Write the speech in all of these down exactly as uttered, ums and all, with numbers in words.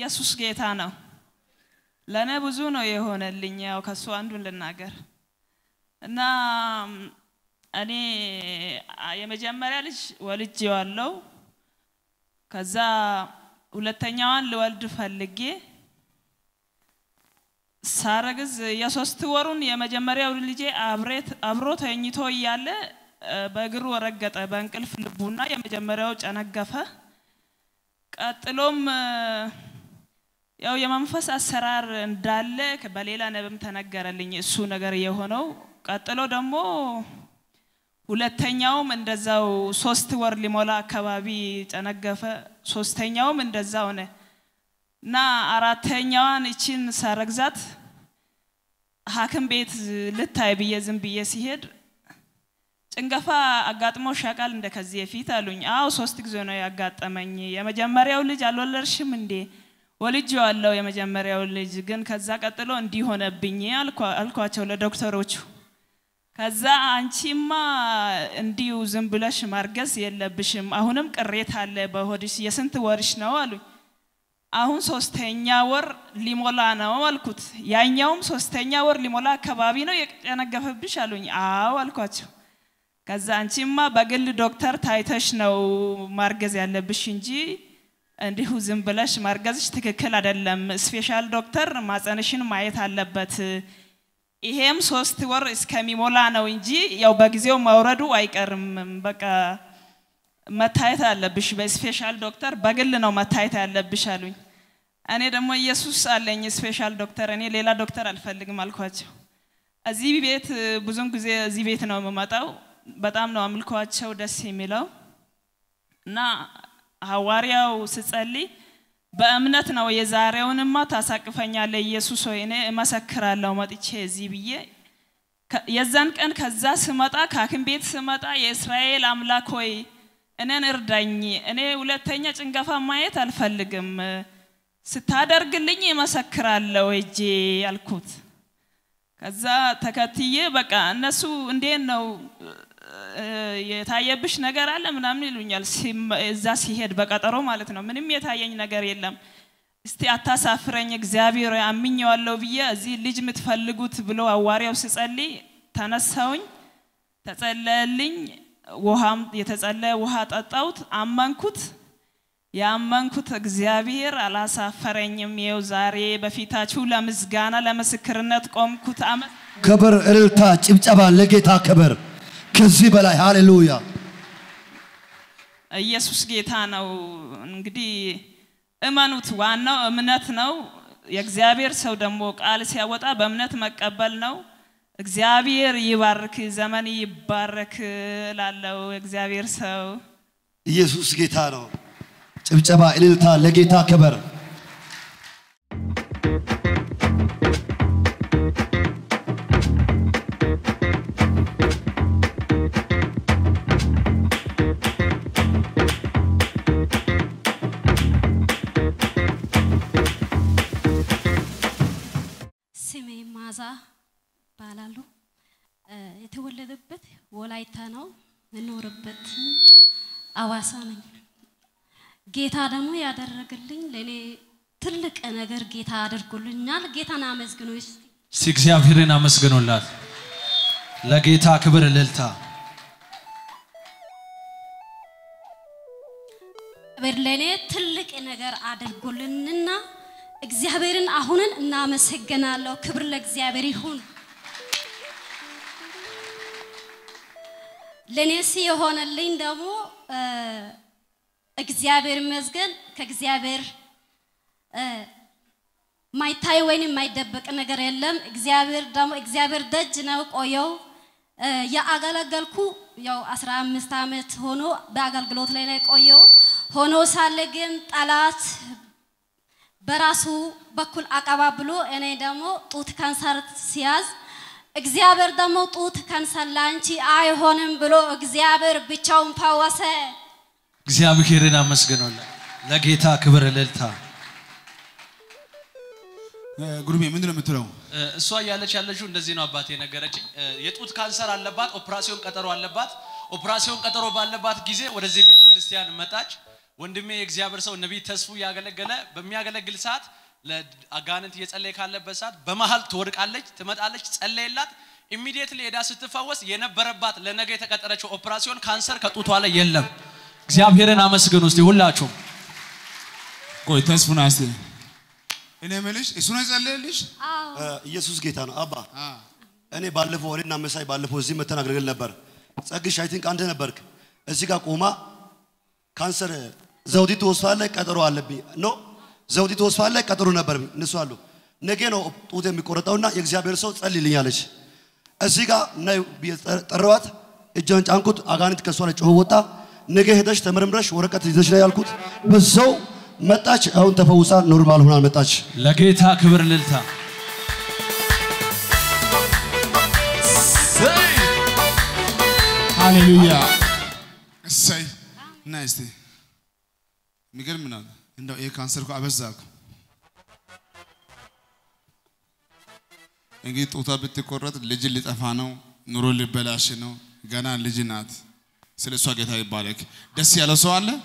ኢየሱስ ጌታ ነው ለኔ ብዙ ነው የሆነልኝ ያው ከሱ አንዱን ልናገር እና እኔ የመጀመሪያ ልጅ ወልጄዋለሁ ከዛ ሁለተኛዋን ልወልድ ፈልጌ ሳረግዝ የሶስት ወሩን የመጀመሪያው ልጄ አብሬት አብሮ ተኝቶ ይያለ በእግሩ ወረገጠ በእንቅልፍ ልቡና የመጀመሪያው ጨነገፈ ቀጥሎም ያው የመንፈስ አሰራር እንዳለ በሌላ ነብም ተነገረልኝ እሱ ነገር የሆነው ቀጥሎ ደግሞ ሁለተኛውም እንደዛው ሶስት ወር ሊሞላ አካባቢ ጨነገፈ ሶስተኛውም እንደዛው ሆነ እና አራተኛዋን እቺን ሳረግዛት ሐኪም ቤት ልታይ ብዬ ዝም ብዬ ሲሄድ ጭንገፋ አጋጥሞ ሻቃል እንደከዚህ የፊት አሉኝ አው ሶስት ጊዜ ነው ያጋጠመኝ የመጀመሪያው ልጅ አልወለድሽም እንዴ ወልጄዋለሁ የመጀመሪያው ልጅ ግን ከዛ ቀጥሎ እንዲሆነብኝ አልኳቸው ለዶክተሮቹ ከዛ አንቺማ እንዲው ዝም ብለሽ ማርገዝ የለብሽም አሁንም ቅሬታ አለ በሆድሽ የስንት ወርሽ ነው አሉኝ አሁን ሶስተኛ ወር ሊሞላ ነው አልኩት ያኛውም ሶስተኛ ወር ሊሞላ አካባቢ ነው የጨነገፈብሽ አሉኝ አው አልኳቸው ከዛ አንቺማ በግል ዶክተር ታይተሽ ነው ማርገዝ ያለብሽ እንጂ እንዲሁ ዝም ብለሽ ማርገዝሽ ትክክል አይደለም ስፔሻል ዶክተር ማጸነሽን ማየት አለበት ይሄም ሶስት ወር እስከሚሞላ ነው እንጂ ያው በጊዜው ማውረዱ አይቀርም በቃ መታየት አለብሽ በስፔሻል ዶክተር በግል ነው መታየት ያለብሽ አሉኝ እኔ ደግሞ ኢየሱስ አለኝ ስፔሻል ዶክተር እኔ ሌላ ዶክተር አልፈልግም አልኳቸው እዚህ ቤት ብዙም ጊዜ እዚህ ቤት ነው የምመጣው በጣም ነው አምልኳቸው ደስ የሚለው እና ሐዋርያው ሲጸልይ በእምነት ነው የዛሬውንማ ታሳቅፈኛለ ኢየሱስ ሆይ እኔ እመሰክራለሁ መጥቼ እዚህ ብዬ የዛን ቀን ከዛ ስመጣ ከሐኪም ቤት ስመጣ የእስራኤል አምላክ ሆይ እኔን እርዳኝ እኔ ሁለተኛ ጭንገፋ ማየት አልፈልግም ስታደርግልኝ እመሰክራለሁ እጄ ያልኩት ከዛ ተከትዬ በቃ እነሱ እንዴት ነው የታየብሽ ነገር አለ ምናምን ይሉኛል እዛ ሲሄድ በቀጠሮ ማለት ነው ምንም የታየኝ ነገር የለም እስቲ አታሳፍረኝ እግዚአብሔር አምኜዋለሁ ብዬ እዚህ ልጅ ምትፈልጉት ብሎ ሐዋርያው ሲጸልይ ተነሳውኝ ተጸለየልኝ ውሃም የተጸለየ ውሃ ጠጣውት አመንኩት ያመንኩት እግዚአብሔር አላሳፈረኝም ይው ዛሬ በፊታችሁ ለምስጋና ለምስክርነት ቆምኩት አመት ክብር እልልታ ጭብጨባ ለጌታ ክብር ከዚህ በላይ ሃሌሉያ ኢየሱስ ጌታ ነው እንግዲህ እመኑት ዋናው እምነት ነው የእግዚአብሔር ሰው ደግሞ ቃል ሲያወጣ በእምነት መቀበል ነው እግዚአብሔር ይባርክ ዘመን ይባረክ ላለው እግዚአብሔር ሰው ኢየሱስ ጌታ ነው ጭብጨባ እልልታ ለጌታ ክብር ስሜ ማዛ ባላሉ የተወለደበት ወላይታ ነው እኖርበት አዋሳ ነኝ ጌታ ደግሞ ያደረገልኝ ለኔ ትልቅ ነገር ጌታ አድርጎልኛል ጌታን አመስግኑ እስቲ እግዚአብሔርን አመስግኑላት ለጌታ ክብር እልልታ በርለኔ ትልቅ ነገር አድርጎልንና እግዚአብሔርን አሁንን እናመሰግናለሁ ክብር ለእግዚአብሔር ይሁን ለኔስ የሆነልኝ ደግሞ እግዚአብሔር መስገን ከእግዚአብሔር ማይታይ ወይንም ማይደበቅ ነገር የለም እግዚአብሔር ደግሞ እግዚአብሔር ደጅ ነው ቆየው ያአገለገልኩ ያው አስራ አምስት አመት ሆኖ በአገልግሎት ላይ ላይ ቆየው ሆኖ ሳለ ግን ጠላት በራሱ በኩል አቀባብሎ እኔ ደግሞ ጡት ካንሰር ሲያዝ እግዚአብሔር ደግሞ ጡት ካንሰር ላንቺ አይሆንም ብሎ እግዚአብሔር ብቻውን ፈወሰ እግዚአብሔርን አመስግኑላት ለጌታ ክብር እልልታ ጉሩሜ ምንድነው የምትለው እሷ ያለች ያለችው እንደዚህ ነው አባቴ ነገረችኝ የጡት ካንሰር አለባት ኦፕራሲዮን ቀጠሮ አለባት ኦፕራሲዮን ቀጠሮ ባለባት ጊዜ ወደዚህ ቤተክርስቲያን መጣች ወንድሜ የእግዚአብሔር ሰው ነብይ ተስፉ ያገለገለ በሚያገለግል ሰዓት ለአጋንንት እየጸለየ ካለበት ሰዓት በመሃል ትወድቃለች ትመጣለች ጸለየላት ኢሚዲየትሊ ሄዳ ስትፈወስ የነበረባት ለነገ የተቀጠረችው ኦፕራሲዮን ካንሰር ከጡቷ ላይ የለም እግዚአብሔርን አመስግኑ እስቲ ሁላችሁም ቆይ ተስፉና እስቲ እኔ መልሽ እሱ ነው ጸለየልሽ ኢየሱስ ጌታ ነው አባ እኔ ባለፈው ወሬና መሳይ ባለፈው እዚህ መተናገር ነበር ጸግሽ አይ ቲንክ አንተ ነበርክ እዚህ ጋር ቆማ ካንሰር ዘውዲቱ ሆስፒታል ላይ ቀጠሮ አለብኝ ኖ ዘውዲቱ ሆስፒታል ላይ ቀጠሮ ነበርኝ እነሱ አሉ ነገ ነው ጡት የሚቆረጠውና የእግዚአብሔር ሰው ጸልይልኛለች እዚህ ጋር ነው ጠራዋት እጇን ጫንኩት አጋንንት ከሷ ላይ ጮህ ወጣ ነገ ሄደሽ ተመርምረሽ ወረቀት ይዘሽ ላይ ያልኩት በዛው መጣች አሁን ተፈውሳ ኖርማል ሆና መጣች ለጌታ ክብር ልልታ ሃሌሉያ እሰይ ናይስቲ ሚገርም ነው እንደው ይሄ ካንሰር እኮ አበዛኩ እንግዲህ ጡቷ ብትቆረጥ ልጅ ሊጠፋ ነው ኑሮ ሊበላሽ ነው ገና ልጅ ናት ስለሷ ጌታ ይባረክ ደስ ያለው ሰው አለ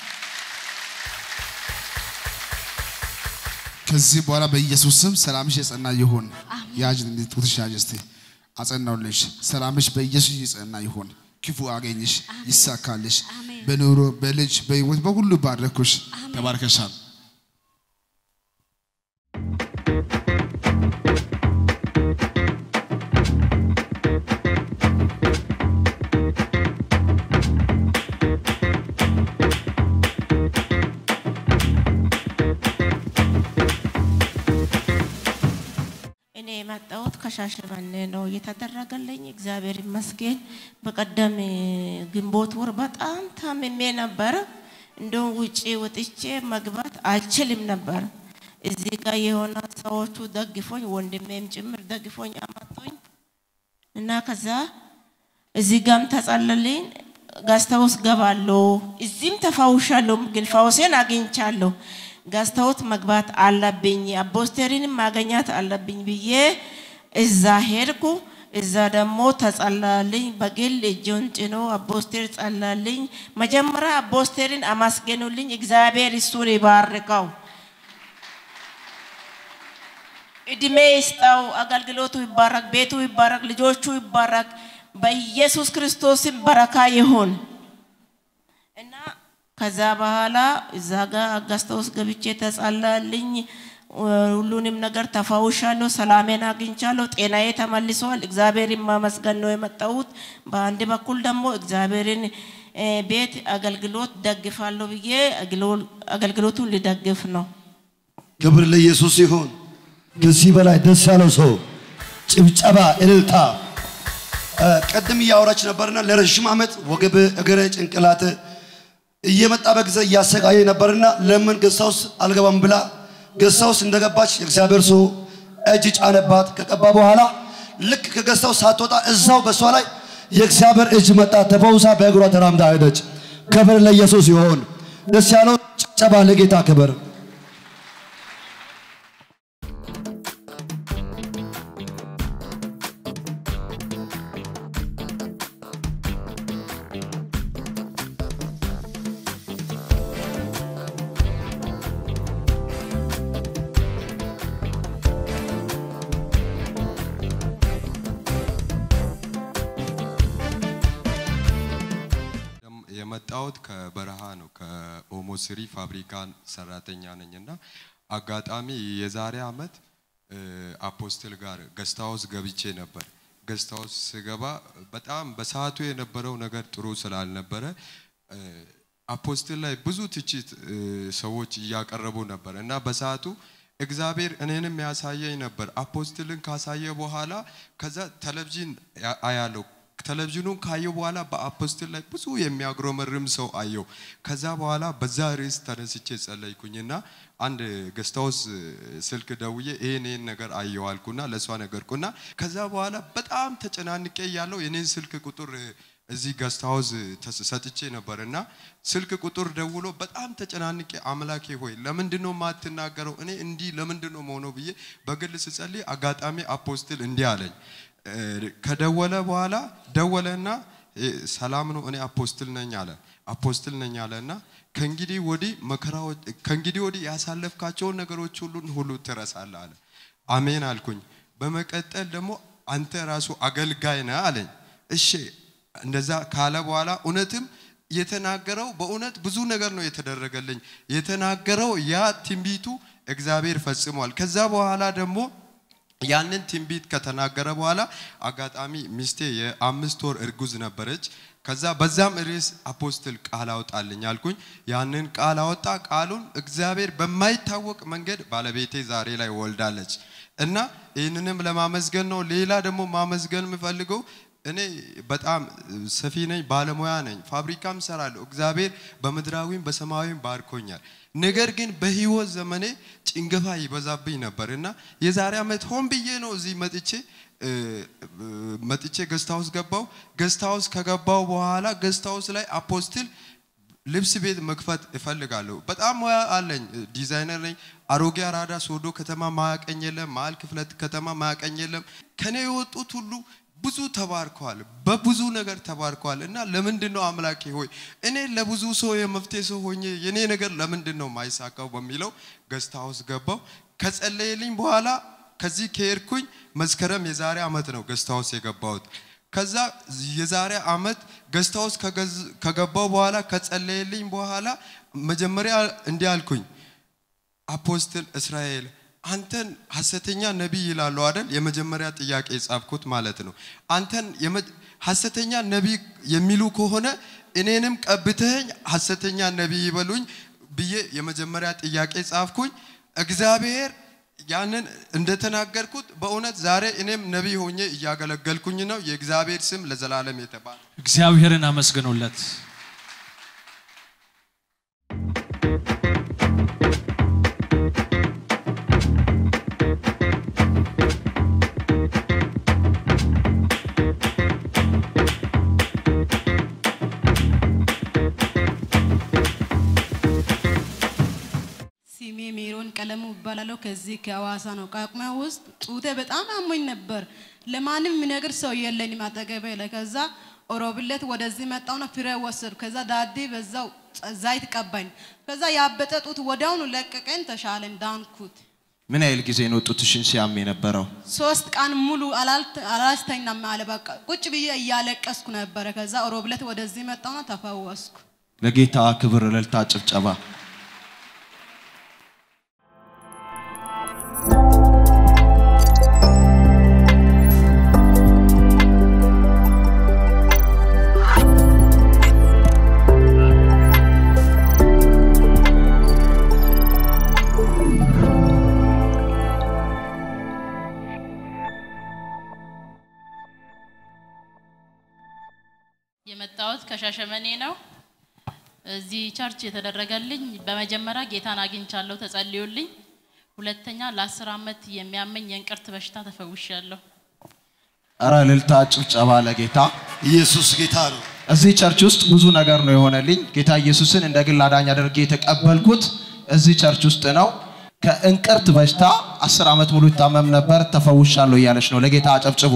ከዚህ በኋላ በኢየሱስ ስም ሰላምሽ የጸና ይሁን ያጅ ጡትሽ ያጅ እስቲ አጸናውልሽ ሰላምሽ በኢየሱስ ይጸና ይሁን ክፉ አገኝሽ ይሳካልሽ በኑሮ በልጅ በህይወት በሁሉ ባረኩሽ ተባርከሻል እኔ መጣሁት ከሻሸመኔ ነው የተደረገልኝ እግዚአብሔር ይመስገን በቀደም ግንቦት ወር በጣም ታምሜ ነበር እንደው ውጪ ወጥቼ መግባት አልችልም ነበር እዚህ ጋር የሆነ ሰዎቹ ደግፎኝ ወንድሜም ጭምር ደግፎኝ አመጡኝ እና ከዛ እዚህ ጋርም ተጸለለኝ ጋስታውስ ገባለሁ እዚህም ተፋውሻለሁ ግን ፋውሴን አግኝቻለሁ ጋስታውት መግባት አለብኝ አፖስቴሪን ማገኛት አለብኝ ብዬ እዛ ሄድኩ እዛ ደግሞ ተጸለለኝ በግል እጆን ጭኖ አፖስቴር ጸለለኝ መጀመሪያ አፖስቴሪን አመስገኑልኝ እግዚአብሔር እሱን ይባርከው እድሜ ይስጠው አገልግሎቱ ይባረክ ቤቱ ይባረክ ልጆቹ ይባረክ በኢየሱስ ክርስቶስ በረካ ይሁን እና ከዛ በኋላ እዛ ጋር አጋስታውስ ገብቼ ተጸለለኝ ሁሉንም ነገር ተፋውሻለሁ ሰላሜን አግኝቻለሁ ጤናዬ ተመልሷል እግዚአብሔር ይመስገን ነው የመጣሁት በአንድ በኩል ደግሞ እግዚአብሔርን ቤት አገልግሎት ደግፋለሁ ብዬ አገልግሎቱን ልደግፍ ነው ክብር ለኢየሱስ ይሁን ከዚህ በላይ ደስ ያለው ሰው ጭብጨባ እልልታ ቀደም ያወራች ነበርና ለረጅም አመት ወገብ እግረ ጭንቅላት እየመጣ በግዘ ያሰቃየ ነበርና ለምን ገሳውስ አልገባም ብላ ገሳውስ እንደገባች እግዚአብሔር ሰው እጅ ጫነባት ከቀባ በኋላ ልክ ከገሳው ሳትወጣ እዛው በሷ ላይ የእግዚአብሔር እጅ መጣ ተፈውሳ በእግሯ ተራምዳ ሄደች ክብር ለኢየሱስ ይሁን ደስ ያለው ጭብጨባ ለጌታ ክብር የመጣሁት ከበረሃ ነው ከኦሞስሪ ፋብሪካ ሰራተኛ ነኝና አጋጣሚ የዛሬ አመት አፖስቶል ጋር ገስታውስ ገብቼ ነበር ገስታውስ ስገባ በጣም በሰዓቱ የነበረው ነገር ጥሩ ስላልነበረ አፖስቶል ላይ ብዙ ትችት ሰዎች ያቀርቡ ነበር እና በሰዓቱ እግዚአብሔር እኔንም ያሳየኝ ነበር አፖስቶልን ካሳየ በኋላ ከዛ ቴሌቪዥን አያለው ቴሌቪዥኑን ካየው በኋላ በአፖስቶል ላይ ብዙ የሚያግሮመርም ሰው አየው ከዛ በኋላ በዛ ርዕስ ተነስቼ ጸለይኩኝና አንድ ገስታውስ ስልክ ደውዬ እኔን ነገር አየው አልኩና ለሷ ነገርኩና ከዛ በኋላ በጣም ተጨናንቄ ያለው የኔን ስልክ ቁጥር እዚህ ገስታውስ ተሰጥቼ ነበርና ስልክ ቁጥር ደውሎ በጣም ተጨናንቄ አምላኬ ሆይ ለምንድነው ማትናገረው እኔ እንዲ ለምንድነው ሆኖ ብዬ በግል ስጸልይ አጋጣሚ አፖስቶል እንዲህ አለኝ ከደወለ በኋላ ደወለና ሰላም ነው እኔ አፖስቶል ነኝ አለ አፖስትል ነኝ አለና ከእንግዲህ ወዲህ መከራው ከእንግዲህ ወዲህ ያሳለፍካቸው ነገሮች ሁሉ ሁሉ ትረሳለህ አለ አሜን አልኩኝ በመቀጠል ደግሞ አንተ ራሱ አገልጋይ ነህ አለኝ እሺ እንደዛ ካለ በኋላ እውነትም የተናገረው በእውነት ብዙ ነገር ነው የተደረገልኝ የተናገረው ያ ትንቢቱ እግዚአብሔር ፈጽሟል ከዛ በኋላ ደግሞ ያንን ትንቢት ከተናገረ በኋላ አጋጣሚ ሚስቴ የአምስት ወር እርጉዝ ነበረች ከዛ በዛም ርዕስ አፖስትል ቃል አውጣልኝ አልኩኝ ያንን ቃል አወጣ ቃሉን እግዚአብሔር በማይታወቅ መንገድ ባለቤቴ ዛሬ ላይ ወልዳለች እና ይህንንም ለማመስገን ነው ሌላ ደግሞ ማመስገን የምፈልገው እኔ በጣም ሰፊ ነኝ ባለሙያ ነኝ ፋብሪካም ሰራለሁ እግዚአብሔር በመድራዊም በሰማያዊም ባርኮኛል ነገር ግን በህይወት ዘመኔ ጭንገፋ ይበዛብኝ ነበርና የዛሬ አመት ሆን ብዬ ነው እዚህ መጥቼ መጥቼ ገስታውስ ገባው ገስታውስ ከገባው በኋላ ገስታውስ ላይ አፖስትል ልብስ ቤት መክፈት እፈልጋለሁ በጣም ሙያ አለኝ ዲዛይነር ነኝ አሮጌ አራዳ ሶዶ ከተማ ማቀኝ የለም ማል ክፍለት ከተማ ማቀኝ የለም ከኔ የወጡት ሁሉ ብዙ ተባርከዋል በብዙ ነገር ተባርከዋል እና ለምንድነው አምላኬ ሆይ እኔ ለብዙ ሰው የመፍቴ ሰው ሆኜ የኔ ነገር ለምንድነው ማይሳካው በሚለው ገስታውስ ገባው ከጸለየልኝ በኋላ ከዚህ ከሄድኩኝ መስከረም የዛሬ አመት ነው ገስታውስ የገባሁት ከዛ የዛሬ አመት ገስታውስ ከገባው በኋላ ከጸለየልኝ በኋላ መጀመሪያ እንዲያልኩኝ አፖስትል እስራኤል አንተን ሐሰተኛ ነብይ ይላሉ አይደል የመጀመሪያ ጥያቄ ጻፍኩት ማለት ነው አንተን ሐሰተኛ ነብይ የሚሉ ከሆነ እኔንም ቀብተኝ ሐሰተኛ ነብይ ይበሉኝ ብዬ የመጀመሪያ ጥያቄ ጻፍኩኝ እግዚአብሔር ያንን እንደተናገርኩት በእውነት ዛሬ እኔም ነብይ ሆኜ እያገለገልኩኝ ነው የእግዚአብሔር ስም ለዘላለም የተባለ እግዚአብሔርን አመስግኑለት ቀለሙ ባላለው ከዚህ ከዋሳ ነው ቃቅማ ውስጥ ጡቴ በጣም አሞኝ ነበር ለማንም ምንገር ሰው የለኝም አጠገቤ ላይ ከዛ ኦሮብለት ወደዚህ መጣውና ፍሬ ወሰድኩ ከዛ ዳዲ በዛው ዘይት ቀባኝ ከዛ ያበጠ ጡት ወዲያውኑ ለቀቀኝ ተሻለኝ ዳንኩት ምን አይል ጊዜ ነው ጡትሽን ሲያም የነበረው ሶስት ቀን ሙሉ አላልተ አላስተኛም ማለት በቃ ቁጭ ብዬ እያለቀስኩ ነበር ከዛ ኦሮብለት ወደዚህ መጣውና ተፈወስኩ ለጌታ ክብር ለልታ ጭብጨባ የመጣሁት ከሻሸመኔ ነው እዚህ ቸርች የተደረገልኝ በመጀመሪያ ጌታን አግኝቻለሁ ተጸልዩልኝ ሁለተኛ ለ10 አመት የሚያመኝ የእንቅርት በሽታ ተፈውሻለሁ አራ ለልታ ጭብጨባ ለጌታ ኢየሱስ ጌታ ነው እዚህ ቸርች ውስጥ ብዙ ነገር ነው የሆነልኝ ጌታ ኢየሱስን እንደግል አዳኝ አድርጌ ተቀበልኩት እዚህ ቸርች ውስጥ ነው ከእንቅርት በሽታ አስር አመት ሙሉ ታመም ነበር ተፈውሻለሁ ያለሽ ነው ለጌታ አጨብጭቡ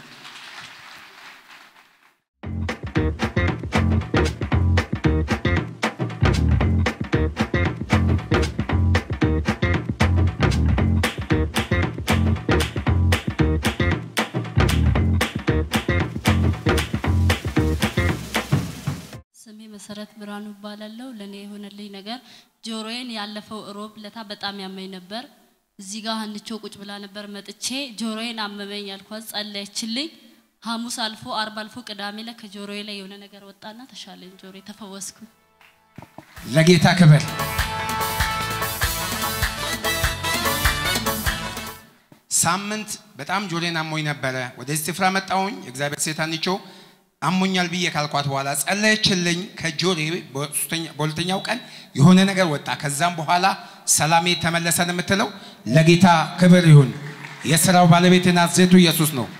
መሰረት ብራኑ ባላለው ለኔ የሆነልኝ ነገር ጆሮዬን ያለፈው ሮብ ለታ በጣም ያመኝ ነበር እዚህ ጋር አንቾ ቁጭ ብላ ነበር መጥቼ ጆሮዬን አመመኝ ያልኳት ጸለየችልኝ ሐሙስ አልፎ አርብ አልፎ ቅዳሜ ላይ ከጆሮዬ ላይ የሆነ ነገር ወጣና ተሻለኝ ጆሮዬ ተፈወስኩ ለጌታ ክብር ሳምንት በጣም ጆሮዬን አሞኝ ነበር ወደዚህ ስፍራ መጣሁኝ እግዚአብሔር ሰይጣንቾ አሞኛል ብዬ ካልኳት በኋላ ጸለየችልኝ ከጆሮዬ በሁለተኛው ቀን የሆነ ነገር ወጣ ከዛም በኋላ ሰላሜ ተመለሰ ለምትለው ለጌታ ክብር ይሁን የሥራው ባለቤትና ዘይቱ ኢየሱስ ነው